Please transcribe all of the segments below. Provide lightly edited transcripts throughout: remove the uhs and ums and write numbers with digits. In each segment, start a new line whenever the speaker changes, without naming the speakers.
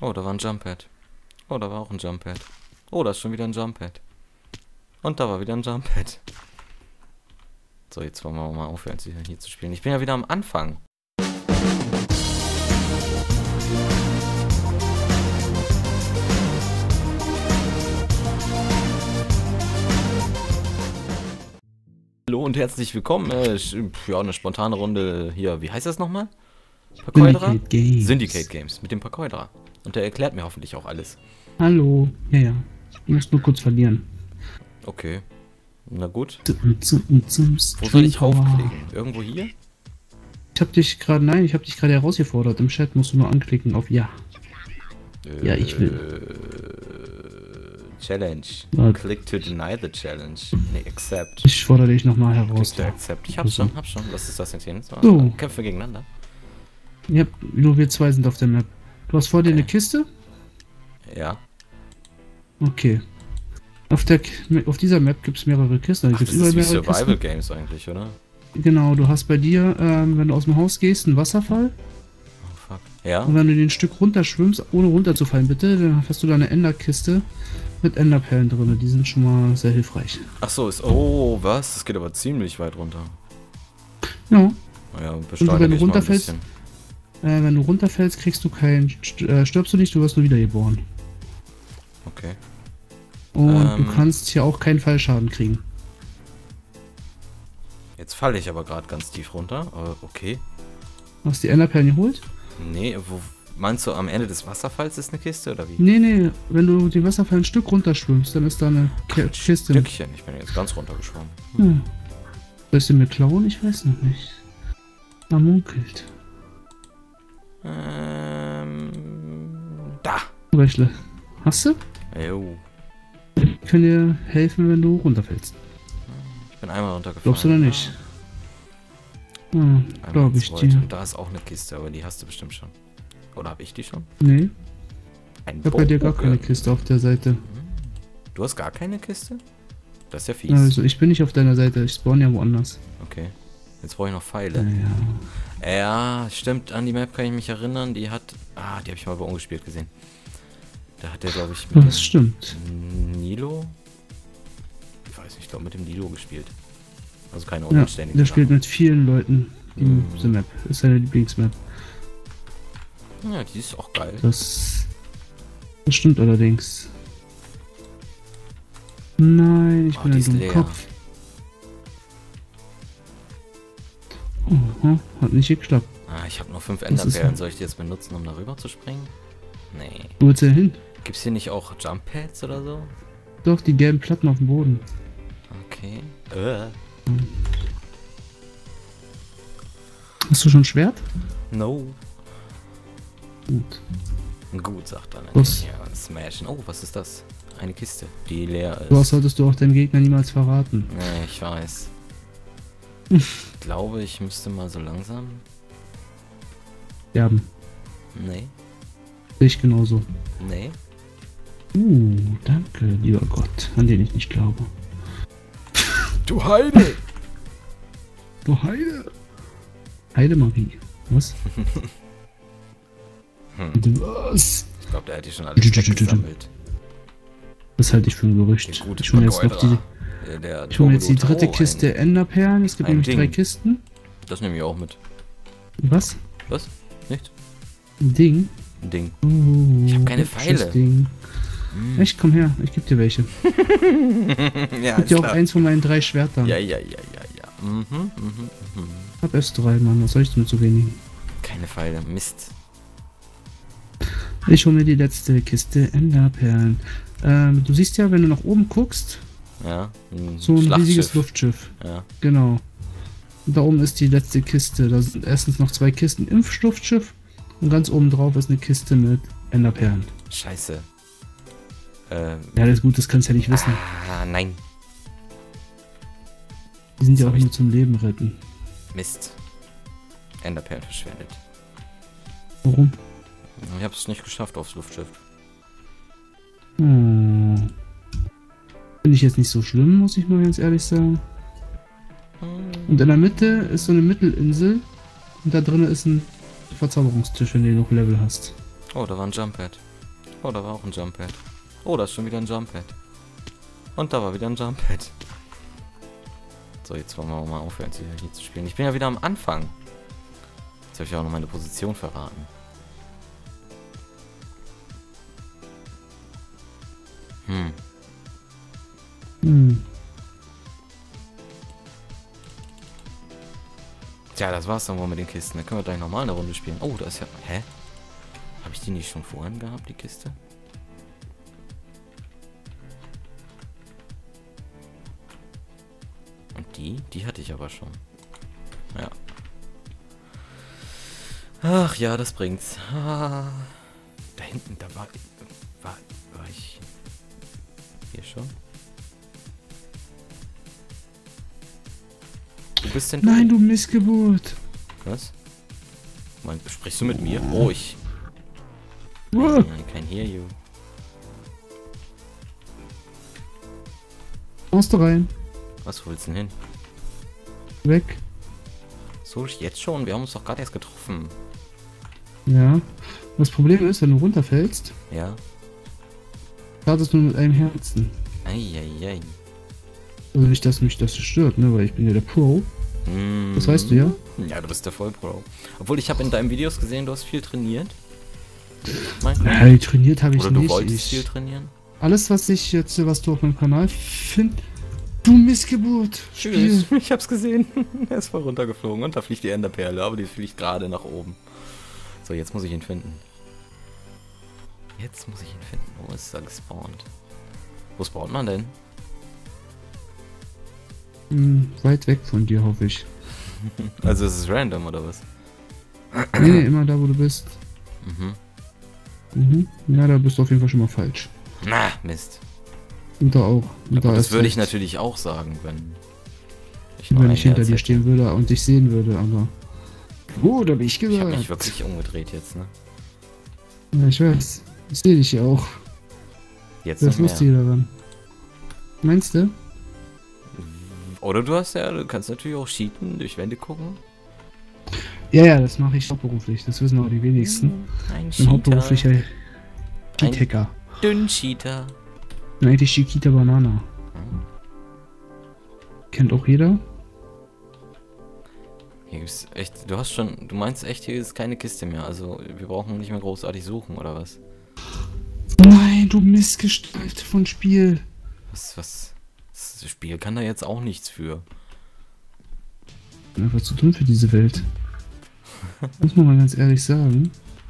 Oh, da war ein Jump Pad. Oh, da war auch ein Jump Pad. Oh, da ist schon wieder ein Jump Pad. Und da war wieder ein Jump Pad. So, jetzt wollen wir mal aufhören, hier zu spielen. Ich bin ja wieder am Anfang. Hallo und herzlich willkommen. Ja, eine spontane Runde hier. Wie heißt das nochmal?
Syndicate Games.
Syndicate Games mit dem Parkoidra. Und der erklärt mir hoffentlich auch alles.
Hallo. Ja. Du musst nur kurz verlieren.
Okay. Na gut.
Wo
soll ich raufklicken? Irgendwo hier?
Ich hab dich gerade herausgefordert. Im Chat musst du nur anklicken auf Ja. Ja, ich will.
Challenge. Click to deny the challenge. Nee, accept.
Ich fordere dich nochmal heraus.
Click to accept. Ich hab's schon. Was ist das jetzt hier?
So.
Kämpfe gegeneinander.
Ja, nur wir zwei sind auf der Map. Du hast vor dir eine Kiste?
Ja.
Okay. Auf dieser Map gibt es mehrere Kisten.
Ach, das ist wie Survival Games eigentlich, oder?
Genau, du hast bei dir, wenn du aus dem Haus gehst, einen Wasserfall.
Oh, fuck. Ja.
Und wenn du den Stück runterschwimmst, ohne runterzufallen, bitte, dann hast du da eine Enderkiste mit Enderperlen drin. Die sind schon mal sehr hilfreich.
Ach so, oh, was? Das geht aber ziemlich weit runter.
Ja.
Ja,
und wenn du runterfällst, kriegst du stirbst du nicht, du wirst nur wiedergeboren.
Okay.
Und du kannst hier auch keinen Fallschaden kriegen.
Jetzt falle ich aber gerade ganz tief runter. Okay.
Hast du die Enderperlen geholt?
Nee, meinst du am Ende des Wasserfalls ist eine Kiste oder wie?
Nee, wenn du den Wasserfall ein Stück runterschwimmst, dann ist da eine Kiste.
Ein Stückchen, ich bin jetzt ganz runtergeschwommen.
Sollst du mir klauen? Ich weiß noch nicht. Man munkelt.
Da!
Röchle. Hast du?
Jo.
Ich kann dir helfen, wenn du runterfällst.
Ich bin einmal runtergefallen.
Glaubst du oder nicht? Glaube ich dir.
Und da ist auch eine Kiste, aber die hast du bestimmt schon. Oder habe ich die schon?
Nee. Ich habe bei dir gar keine Kiste auf der Seite.
Du hast gar keine Kiste? Das ist ja fies.
Also ich bin nicht auf deiner Seite, ich spawn ja woanders.
Okay. Jetzt brauche ich noch Pfeile. Ja, stimmt, an die Map kann ich mich erinnern. Die hat... die habe ich mal bei ungespielt gesehen. Da hat der, glaube ich, mit
das stimmt.
Nilo? Ich weiß nicht, ich glaube mit dem Nilo gespielt. Also keine unanständige.
Der spielt mit vielen Leuten diese Map. Ist seine Lieblingsmap.
Ja, die ist auch geil.
Das stimmt allerdings. Nein, ich bin ein Dummkopf. Hat nicht geklappt.
Ich habe nur 5 Enderperlen. Soll ich die jetzt benutzen, um darüber zu springen? Nee.
Wo willst du denn hin?
Gibt's hier nicht auch Jump Pads oder so?
Doch, die gelben Platten auf dem Boden.
Okay.
Hast du schon ein Schwert?
No.
Gut.
Gut, sagt er.
Was?
Ja, smashen. Oh, was ist das? Eine Kiste, die leer ist.
Was solltest du auch deinem Gegner niemals verraten?
Nee, ich weiß. Ich glaube, ich müsste mal so langsam...
Sterben.
Nee.
Ich genauso.
Nee.
Danke, lieber Gott, an den ich nicht glaube.
Du Heide!
Du Heide! Heidemarie. Was? Was?
Ich glaube, der hat die schon alles weggesammelt.
Das halte ich für ein Gerücht. Ich hole mir jetzt die dritte Kiste Enderperlen. Es gibt nämlich 3 Kisten.
Das nehme ich auch mit.
Was?
Was? Nichts?
Ein Ding?
Ein Ding. Ich habe keine Pfeile.
Echt? Komm her, ich gebe dir welche.
Ja,
ich gebe dir auch eins von meinen 3 Schwertern.
Ja.
Ich hab erst 3, Mann. Was soll ich denn mit so wenig?
Keine Pfeile. Mist.
Ich hole mir die letzte Kiste Enderperlen. Du siehst ja, wenn du nach oben guckst, so ein riesiges Luftschiff.
Ja.
Genau. Und da oben ist die letzte Kiste. Da sind erstens noch 2 Kisten im Luftschiff und ganz oben drauf ist eine Kiste mit Enderperlen.
Scheiße.
Ja, das ist gut, das kannst du ja nicht wissen.
Nein.
Die sind ja auch nur zum Leben retten.
Mist. Enderperlen verschwendet.
Warum?
Ich habe es nicht geschafft aufs Luftschiff.
Finde ich jetzt nicht so schlimm, muss ich mal ganz ehrlich sagen. Und in der Mitte ist so eine Mittelinsel und da drin ist ein Verzauberungstisch, wenn du noch Level hast.
Oh, da war ein Jump Pad. Oh, da war auch ein Jump Pad. Oh, da ist schon wieder ein Jump Pad. Und da war wieder ein Jump Pad. So, jetzt wollen wir mal aufhören, hier zu spielen. Ich bin ja wieder am Anfang. Jetzt habe ich auch noch meine Position verraten. Tja, das war's dann wohl mit den Kisten. Dann können wir gleich nochmal eine Runde spielen. Oh, da ist ja... Hä? Habe ich die nicht schon vorhin gehabt, die Kiste? Und die? Die hatte ich aber schon. Ja. Ach ja, das bringt's. Ah, da hinten, da war ich hier schon? Wo bist denn du?
Nein, du Missgeburt.
Was? Sprichst du mit mir? Oh, ich...
Oh.
I can hear you.
Kommst du rein?
Was willst du denn hin?
Weg.
So, jetzt schon? Wir haben uns doch gerade erst getroffen.
Ja. Das Problem ist, wenn du runterfällst,
Ja.
startest du mit einem Herzen.
Eieiei.
Also nicht, dass mich das stört, ne, weil ich bin ja der Pro. Das weißt du ja.
Ja, du bist der Vollpro. Obwohl, ich habe in deinen Videos gesehen, du hast viel trainiert.
Hey, trainiert habe ich
Oder du
nicht.
wolltest viel trainieren?
Alles, was ich jetzt, was du auf meinem Kanal findest, du Missgeburt. Spiel.
Ich hab's gesehen. Er ist voll runtergeflogen und da fliegt die Enderperle, aber die fliegt gerade nach oben. So, jetzt muss ich ihn finden. Jetzt muss ich ihn finden. Wo ist er gespawnt? Wo spawnt man denn?
Weit weg von dir, hoffe ich.
Also ist es random, oder was?
Nee, immer da, wo du bist. Ja, da bist du auf jeden Fall schon mal falsch.
Na, Mist.
Und da auch. Und
Aber
da
das
ist
würde ich
recht.
natürlich auch sagen, wenn
Wenn ich hinter
Herz
dir
hätte.
stehen würde und dich sehen würde, aber... Oh, da bin ich
Ich habe
gesagt.
mich wirklich umgedreht jetzt, ne?
Ja, ich weiß. Ich sehe dich ja auch.
Jetzt
Das
noch
ist
mehr.
lustig daran. Meinst du?
Oder du kannst natürlich auch cheaten, durch Wände gucken.
Ja, das mache ich hauptberuflich. Das wissen auch die wenigsten.
Ein
Ich bin hauptberuflicher
Ein
Cheat-Hacker.
Dünn-Cheater.
Bin eigentlich Chiquita Banana. Kennt auch jeder?
Hier gibt's echt, du meinst echt, hier ist keine Kiste mehr, also wir brauchen nicht mehr großartig suchen, oder was?
Nein, du Missgestalt von Spiel.
Das Spiel kann da jetzt auch nichts für.
Einfach zu tun für diese Welt. Muss man mal ganz ehrlich sagen.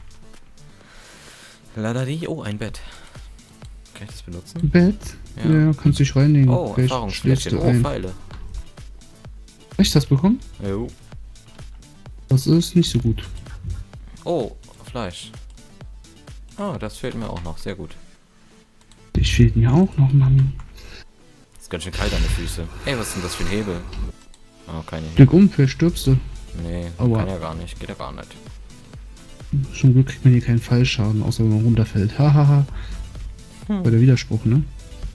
Ladadi, oh, ein Bett. Kann ich das benutzen?
Bett?
Ja.
Ja, kannst dich reinlegen.
Oh,
Vielleicht
Erfahrungsfläche,
schläfst du
oh,
ein.
Pfeile.
Echt das bekommen?
Jo.
Das ist nicht so gut.
Oh, Fleisch. Ah, das fehlt mir auch noch, sehr gut.
Ich fehlt mir auch noch, Mami.
Ist ganz schön kalt an den Füßen. Ey, was ist denn das für ein Hebel? Oh, keine Hebel.
Glück um, vielleicht stirbst du.
Nee,
Aua.
kann ja gar nicht, geht ja gar nicht.
Zum Glück kriegt man hier keinen Fallschaden, außer wenn man runterfällt. Hahaha. Bei der Widerspruch, ne?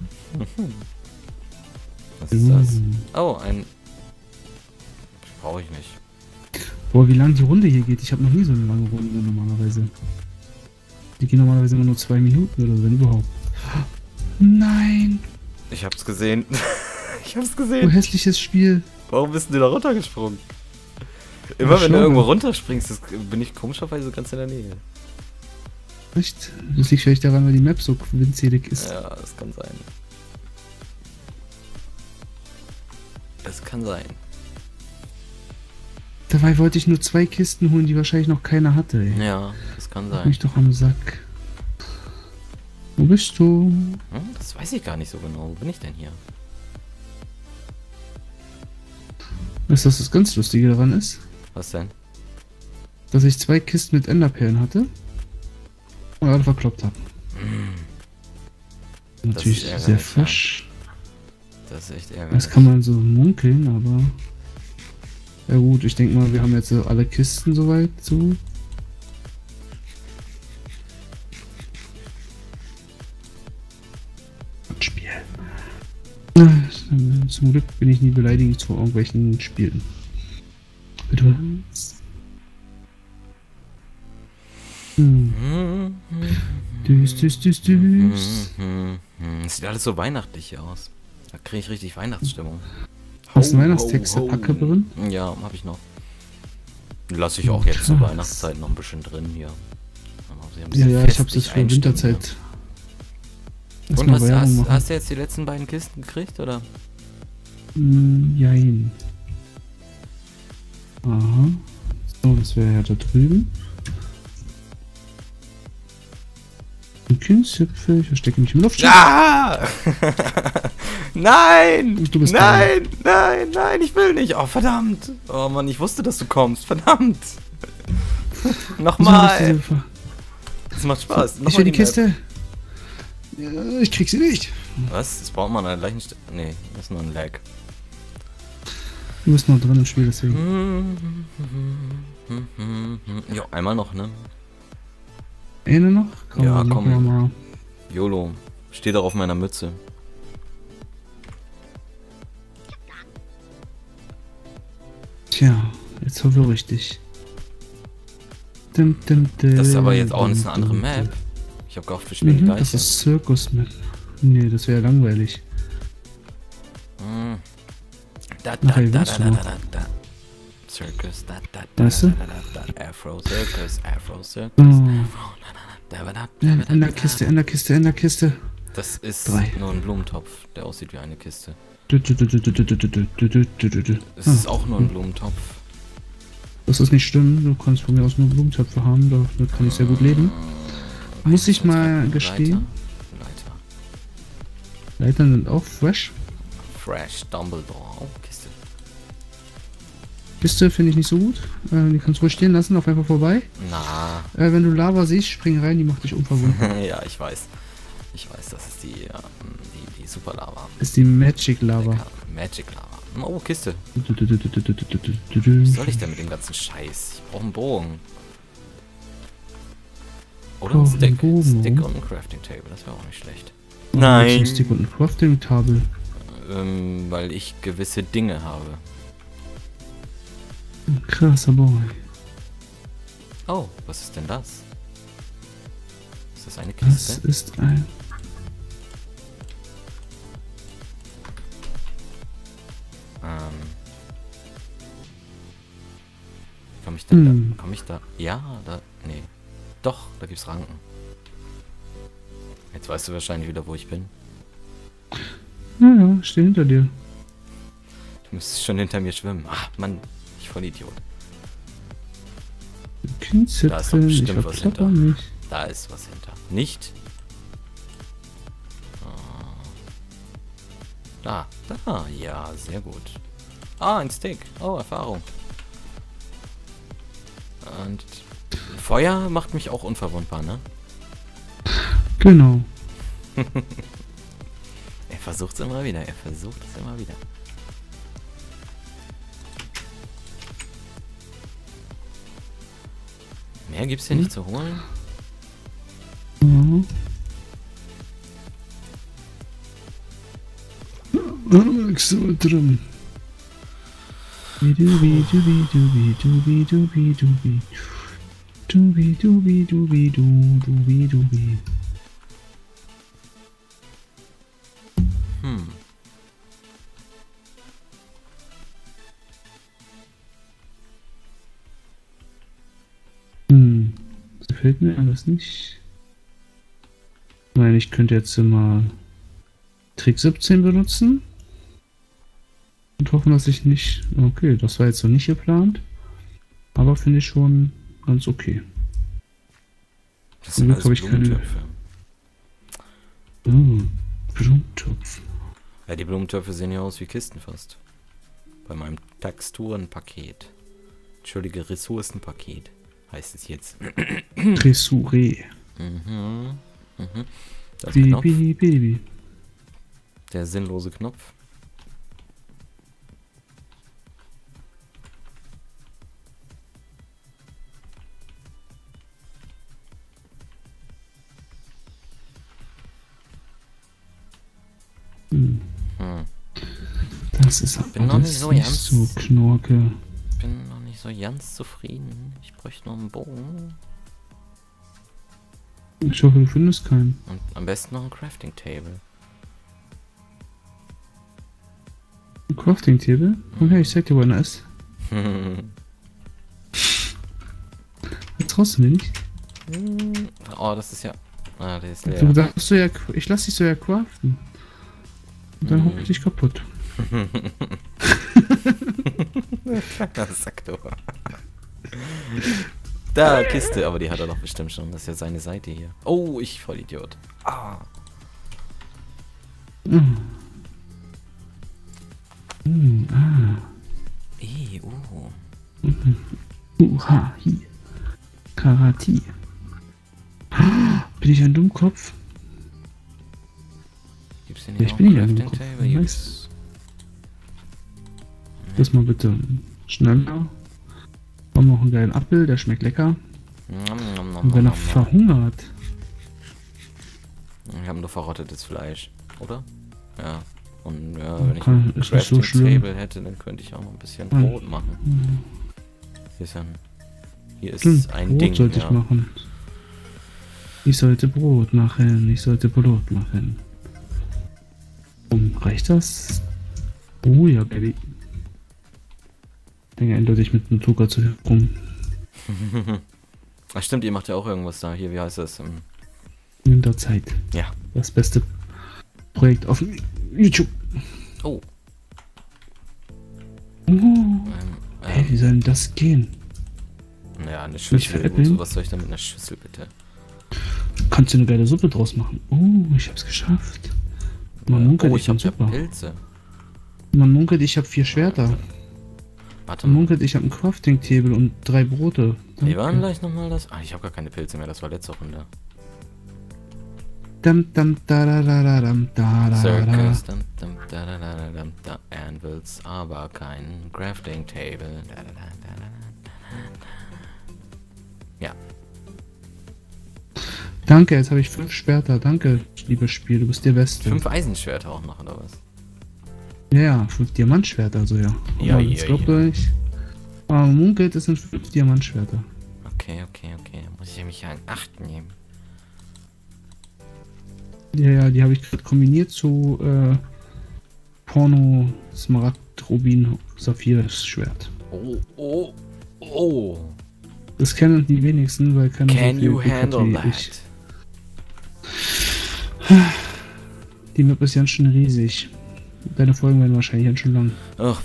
Was ist das? Oh, ein... Brauche ich nicht.
Boah, wie lang die Runde hier geht. Ich habe noch nie so eine lange Runde normalerweise. Die gehen normalerweise immer nur 2 Minuten oder so, wenn überhaupt. Nein!
Ich hab's gesehen. Ich hab's
So
gesehen.
hässliches Spiel.
Warum bist du da runtergesprungen? Immer wenn du
schlau.
irgendwo runterspringst, bin ich komischerweise ganz in der Nähe.
Echt? Das liegt vielleicht daran, weil die Map so winzig ist.
Ja, das kann sein. Das kann sein.
Dabei wollte ich nur 2 Kisten holen, die wahrscheinlich noch keiner hatte, ey.
Ja, das kann
Leck
sein.
mich doch am Sack. Wo bist du?
Das weiß ich gar nicht so genau. Wo bin ich denn hier?
Weißt du, was das ganz Lustige daran ist?
Was denn?
Dass ich 2 Kisten mit Enderperlen hatte und alle verkloppt habe. Natürlich
ist
sehr
ärgerlich,
fesch.
Das ist echt
Das
ärgerlich.
kann man so munkeln, aber... Ja gut, ich denke mal, wir haben jetzt alle Kisten soweit so. Spiel. Zum Glück bin ich nie beleidigend vor irgendwelchen Spielen. Bitte was? Düs, düs, düs, düs.
Es sieht alles so weihnachtlich hier aus. Da kriege ich richtig Weihnachtsstimmung.
Hast du Weihnachtstexte Packe drin?
Ja, habe ich noch. Lasse ich auch jetzt zur Weihnachtszeit noch ein bisschen drin hier.
Ja, ich hab's jetzt für Winterzeit.
Und hast du jetzt die letzten beiden Kisten gekriegt, oder?
Jein. Aha. So, das wäre ja da drüben. Ein Kindszipfel, ich verstecke mich im Luftschiff.
Ah! Nein!
Du bist
nein, ich will nicht. Oh, verdammt. Oh Mann, ich wusste, dass du kommst. Verdammt. Nochmal. Das macht Spaß.
Ich will die Kiste. Ja, ich krieg sie nicht.
Was? Das braucht man an der gleichen Stelle. Nee, das ist nur ein Lag.
Du bist noch drin im Spiel, deswegen.
Jo, einmal noch, ne?
Eine noch?
Ja, komm. YOLO. Steht auch auf meiner Mütze.
Tja, jetzt verwirre ich dich.
Das ist aber jetzt auch eine andere Map. Ich hab gehofft, wir spielen die gleiche.
Das ist Circus-Map. Nee, das wäre langweilig.
Circus,
weißt du?
Afro Circus, Afro Circus,
In der Kiste, in der Kiste, in der Kiste.
Das ist nur ein Blumentopf, der aussieht wie eine Kiste. Es ist auch nur ein Blumentopf.
Das ist nicht schlimm, du kannst von mir aus nur Blumentöpfe haben, damit kann ich sehr gut leben. Muss ich mal gestehen. Leitern sind auch fresh.
Fresh, Dumbledore, oh, Kiste.
Kiste finde ich nicht so gut. Die kannst du ruhig stehen lassen, auf einfach vorbei.
Na.
Wenn du Lava siehst, spring rein, die macht dich unverwundbar.
Ja, ich weiß. Ich weiß, das ist die Super Lava.
Ist die Magic Lava.
Magic Lava. Oh, Kiste. Was soll ich denn mit dem ganzen Scheiß? Ich brauche einen Bogen. Oder ein Stick. Stick und ein Crafting Table, das wäre auch nicht schlecht.
Nein. Ein Stick und ein Crafting Table.
Weil ich gewisse Dinge habe.
Krasser Boy.
Oh, was ist denn das? Ist das eine Kiste?
Das ist ein...
Komm ich denn da? Komm ich da? Ja, da... Nee. Doch, da gibt's Ranken. Jetzt weißt du wahrscheinlich wieder, wo ich bin.
Ja, ich stehe hinter dir.
Du müsstest schon hinter mir schwimmen. Ach, Mann, ich voll Idiot.
Da ist doch
bestimmt was hinter. Nicht. Da ist was hinter. Nicht? Da, ja, sehr gut. Ah, ein Stick. Oh, Erfahrung. Und Feuer macht mich auch unverwundbar, ne?
Genau.
Er versucht es immer wieder, Mehr gibt's hier nicht zu holen?
So drin. Dubi dubi dubi dubi dubi dubi dubi dubi dubi dubi dubi. Das gefällt mir alles nicht. Nein, ich könnte jetzt mal Trick 17 benutzen. Und hoffen, dass ich nicht... Okay, das war jetzt so nicht geplant. Aber finde ich schon ganz okay.
Das sind alles Blumentöpfe.
Blumentopf.
Ja, die Blumentöpfe sehen ja aus wie Kisten fast. Bei meinem Texturenpaket. Entschuldige, Ressourcenpaket heißt es jetzt.
Tresouré.
Das Knopf.
Baby.
Der sinnlose Knopf.
Das ist aber noch nicht so Knorke.
Ich bin noch nicht so ganz zufrieden. Ich bräuchte noch einen Bogen.
Ich hoffe, du findest keinen.
Und am besten noch ein Crafting Table.
Ein Crafting-Table? Okay, ich zeig dir, wo einer ist. Jetzt traust du mir nicht.
Oh, das ist ja... Ah, der ist leer.
Du darfst ja, ich lass dich so ja craften. Und dann hol ich dich kaputt.
Das sagt du. Da, Kiste, aber die hat er doch bestimmt schon. Das ist ja seine Seite hier. Oh, ich Vollidiot. Ah.
Uha, hi. Karate. Bin ich ein Dummkopf?
Gibt's denn
Ja,
hier
ich
auch
bin
ein
nicht ein
Crafting
Dummkopf.
Table?
Nice. Das mal bitte schneller. Haben noch einen geilen Apfel, der schmeckt lecker. Und wenn er verhungert.
Wir haben nur verrottetes Fleisch, oder? Ja. Und ja,
Okay,
wenn ich ein
ist nicht so
Crafting
schlimm.
Table hätte, dann könnte ich auch noch ein bisschen Brot machen. Hier ist
Stimmt,
ein
Brot
Ding,
sollte
ja.
ich machen. Ich sollte Brot machen. Ich sollte Brot machen. Reicht das? Oh ja, Baby. Ich denke eindeutig mit einem Zucker zu rum.
Ach stimmt, ihr macht ja auch irgendwas da. Hier, wie heißt das?
In der Zeit.
Ja.
Das beste Projekt auf YouTube.
Oh.
Hey, wie soll denn das gehen?
Naja, eine
Nicht
Schüssel.
veräppeln?
Was soll ich da mit einer Schüssel, bitte?
Kannst du eine geile Suppe draus machen? Oh, ich hab's geschafft. Man munkelt,
Oh,
ich
ich hab
bin
ja
super.
Pilze.
Man munkelt, ich habe 4 Schwerter.
Warte
Man
mal.
munkelt, ich habe ein Crafting-Table und 3 Brote.
Wie war denn
Danke.
gleich nochmal das? Ah, ich habe gar keine Pilze mehr. Das war letzte Runde.
Dam, dam, da, da, da, da, dam, da, da, da.
Circus, da, Anvils, aber kein Crafting Table. Ja.
Danke, jetzt habe ich 5 Schwerter. Danke, liebes Spiel, du bist der Beste.
5 Eisenschwerter auch noch, oder was?
Ja, ja, 5 Diamantschwerter, also ja.
Ja,
Aber
ja,
das glaubt
ja.
euch. Aber man munkelt, es sind 5 Diamantschwerter.
Okay. Muss ich mich ja in Acht nehmen.
Ja, ja, die habe ich gerade kombiniert zu Porno, Smaragd, Rubin, Saphir, Schwert.
Oh.
Das kennen die wenigsten, weil keiner
Can
so viel
you
Glück hat
handle
wie
that?
ich. Die Map ist ganz schön riesig. Deine Folgen werden wahrscheinlich ganz schön lang.
Ach,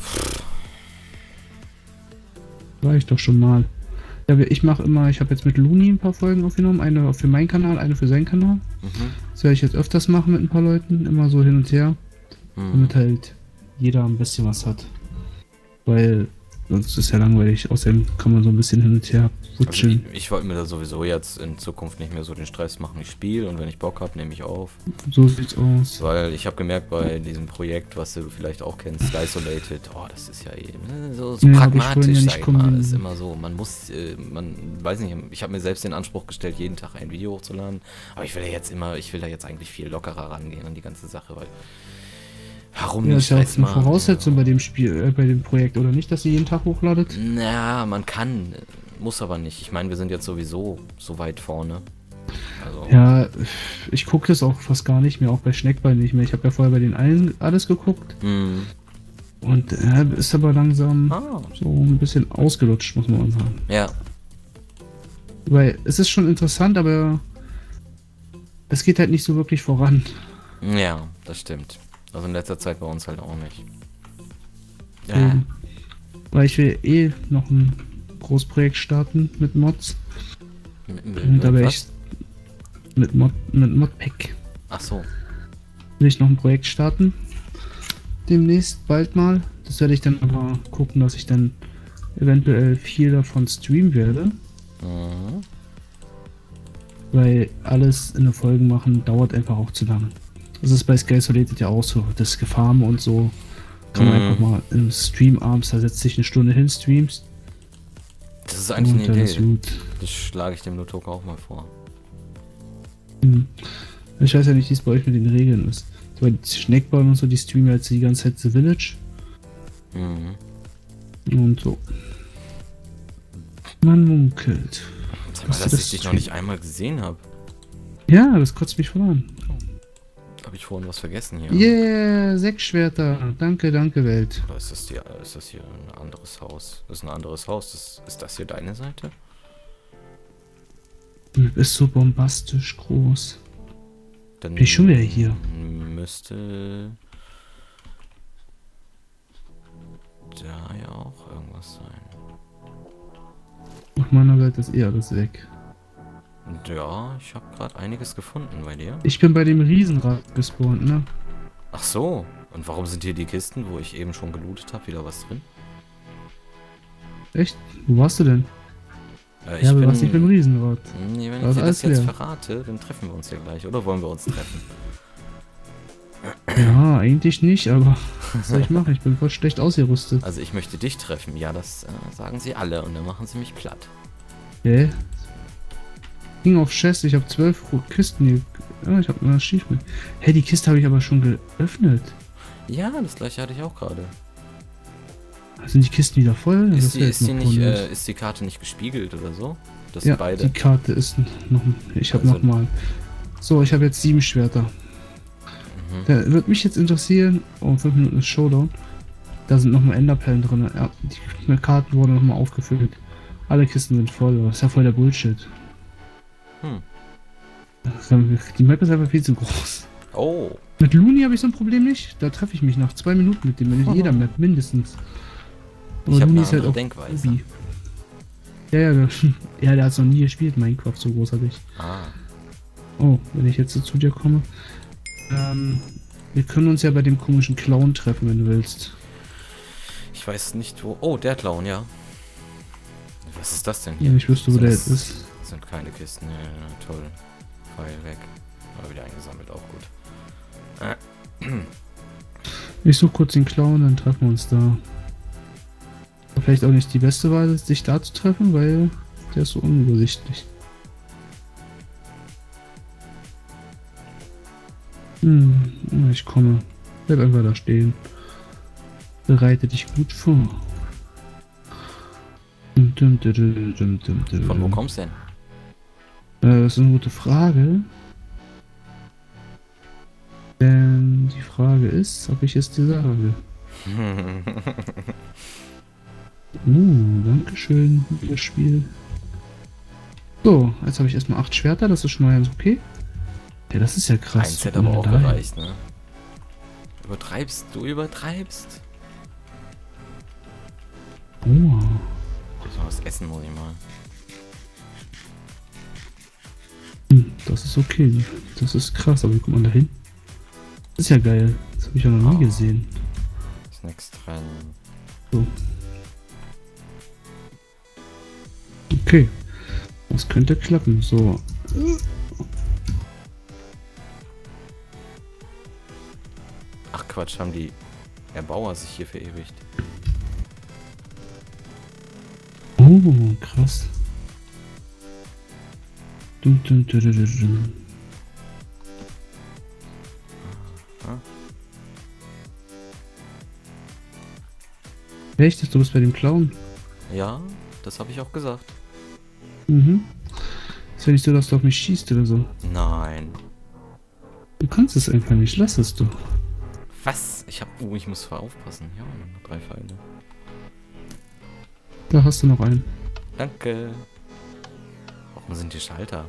War ich doch schon mal. Ja, ich mache immer, ich habe jetzt mit Luni ein paar Folgen aufgenommen. Eine für meinen Kanal, eine für seinen Kanal. Das werde ich jetzt öfters machen mit ein paar Leuten. Immer so hin und her. Damit halt jeder ein bisschen was hat. Weil sonst ist es ja langweilig. Außerdem kann man so ein bisschen hin und her
Also
rutscheln.
ich wollte mir da sowieso jetzt in Zukunft nicht mehr so den Stress machen. Ich spiele und wenn ich Bock habe, nehme ich auf.
So sieht's aus.
Weil ich habe gemerkt bei diesem Projekt, was du vielleicht auch kennst, Isolated, oh, das ist ja so
Ja, hab ich
pragmatisch,
vorhin ja nicht
sag ich mal.
kombiniert.
Ist immer so, man muss, man weiß nicht, ich habe mir selbst den Anspruch gestellt, jeden Tag ein Video hochzuladen. Aber ich will da jetzt eigentlich viel lockerer rangehen an die ganze Sache, weil warum
Ja,
nicht
ist ja auch
jetzt
eine
mal,
Voraussetzung bei dem Spiel, bei dem Projekt, oder nicht, dass ihr jeden Tag hochladet?
Na, man kann, muss aber nicht. Ich meine, wir sind jetzt sowieso so weit vorne. Also,
Ja, ich gucke das auch fast gar nicht mehr, auch bei Schneckball nicht mehr. Ich habe ja vorher bei den allen alles geguckt. Und ist aber langsam so ein bisschen ausgelutscht, muss man sagen.
Ja.
Weil es ist schon interessant, aber es geht halt nicht so wirklich voran.
Ja, das stimmt. Also in letzter Zeit bei uns halt auch nicht.
Weil ich will eh noch ein Großprojekt starten mit Mods. Und da werde ich mit Modpack
Ach so.
will ich noch ein Projekt starten. Demnächst bald mal. Das werde ich dann aber gucken, dass ich dann eventuell viel davon streamen werde. Weil alles in der Folge machen dauert einfach auch zu lang. Das ist bei Sky Isolated ja auch so. Das Gefarme und so kann man einfach mal im Stream abends, da setzt sich eine Stunde hin, streamst.
Das ist eigentlich
Und dann
eine
ist
Idee.
gut.
Das schlage ich dem Lutoka auch mal vor.
Ich weiß ja nicht, wie es bei euch mit den Regeln ist. So, bei Schneckball und so, die streamen jetzt die ganze Zeit The Village. Und so. Man munkelt.
Sag mal, dass ich dich noch nicht einmal gesehen habe.
Ja, das kotzt mich voll an.
Habe ich vorhin was vergessen hier?
Yeah, 6 Schwerter. Danke, danke, Welt.
Oder ist das hier ein anderes Haus? Das ist ein anderes Haus. Ist das hier deine Seite?
Du bist so bombastisch groß.
Dann
Bin ich schon wieder hier.
Müsste da ja auch irgendwas sein.
Auf meiner Welt ist eh alles weg.
Und ja, ich habe gerade einiges gefunden bei dir.
Ich bin bei dem Riesenrad gespawnt, ne?
Ach so. Und warum sind hier die Kisten, wo ich eben schon gelootet habe, wieder was drin?
Echt? Wo warst du denn?
Ich
Ja, aber
bin...
warst nicht beim Riesenrad.
Nee, wenn
Da
ich
ist
dir das
alles
jetzt
leer.
verrate, dann treffen wir uns ja gleich. Oder wollen wir uns treffen?
Ja, eigentlich nicht, aber was soll ich machen? Ich bin voll schlecht ausgerüstet.
Also ich möchte dich treffen. Ja, das sagen sie alle und dann machen sie mich platt.
Hä? Ging auf Chest, ich habe 12 Kisten hier. Ja, ich habe ein Achievement. Hä, die Kiste habe ich aber schon geöffnet.
Ja, das gleiche hatte ich auch gerade.
Sind die Kisten wieder voll? Das
Ist,
wär jetzt
ist, die
noch
nicht,
unnötig.
ist die Karte nicht gespiegelt oder so? Das
Ja,
beide.
die Karte ist noch. Ich habe
Also-
noch mal. So, ich habe jetzt 7 Schwerter.
Mhm.
Da wird mich jetzt interessieren. Oh, 5 Minuten ist Showdown. Da sind nochmal Enderperlen drin. Ja, die Karten wurden nochmal aufgefüllt. Alle Kisten sind voll. Das ist ja voll der Bullshit. Die Map ist einfach viel zu groß.
Oh,
Mit Looney habe ich so ein Problem nicht. Da treffe ich mich nach 2 Minuten mit dem. In jeder Map mindestens.
ich habe
Looney
eine
ist halt
andere
auch
Denkweise.
Ubi. Ja, ja, der hat es noch nie gespielt, Minecraft, so großartig.
Ah,
Oh, wenn ich jetzt so zu dir komme. Wir können uns ja bei dem komischen Clown treffen, wenn du willst.
ich weiß nicht wo... Oh, der Clown, ja. Was ist das denn
Ja,
hier?
ich wüsste, wo
So,
der
das
jetzt ist.
sind keine Kisten. Ja, toll. Pfeil weg. Aber wieder eingesammelt, auch gut.
Ich suche kurz den Clown, dann treffen wir uns da. Aber vielleicht auch nicht die beste Wahl, sich da zu treffen, weil der ist so unübersichtlich. Ich komme. Bleib einfach da stehen. Bereite dich gut vor.
Von wo kommst du denn?
Das ist eine gute Frage. Denn die Frage ist, ob ich es dir sage. Dankeschön, das Spiel. So, jetzt habe ich erstmal 8 Schwerter, das ist schon mal ganz okay. Ja, das ist ja krass.
Eins hätte aber auch
Nein.
gereicht, ne? Du übertreibst.
Oh,
So, was essen muss ich mal.
das ist okay. Das ist krass, aber wie kommt man da hin? Das ist ja geil. Das habe ich ja noch nie
Oh.
gesehen.
Snacks trennen.
So. Okay. Das könnte klappen. So.
Ach Quatsch, haben die Erbauer sich hier verewigt.
Oh, krass. Dum, dum, dum, dum, dum.
Aha.
Echt? Du bist bei dem Clown?
Ja, das habe ich auch gesagt.
Mhm. Ist ja nicht so, dass du auf mich schießt oder so.
Nein.
Du kannst es einfach nicht. Lass es doch.
Was? Ich muss aufpassen. Ja, noch 3 Pfeile.
Da hast du noch einen.
Danke. Warum sind die Schalter?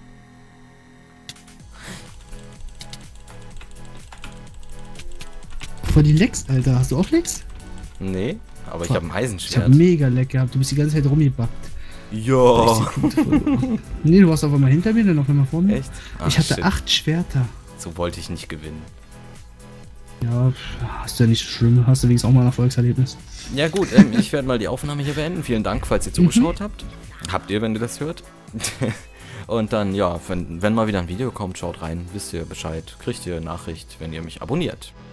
Voll die Lecks, Alter. Hast du auch Lecks?
Nee, aber ich
Fuck.
habe ein
Ich habe
Eisenschwert.
mega Leck gehabt. Du bist die ganze Zeit rumgebackt.
Ja.
Nee, du warst auf einmal hinter mir, dann auf einmal vor mir.
Echt? Ach,
Ich hatte
shit.
8 Schwerter.
So wollte ich nicht gewinnen.
Ja, hast du ja nicht so schlimm. Hast du wenigstens auch mal ein Erfolgserlebnis.
Ja gut, ich werde mal die Aufnahme hier beenden. Vielen Dank, falls ihr zugeschaut habt. Habt ihr, wenn ihr das hört. Und dann, ja, wenn mal wieder ein Video kommt, schaut rein. Wisst ihr Bescheid. Kriegt ihr Nachricht, wenn ihr mich abonniert.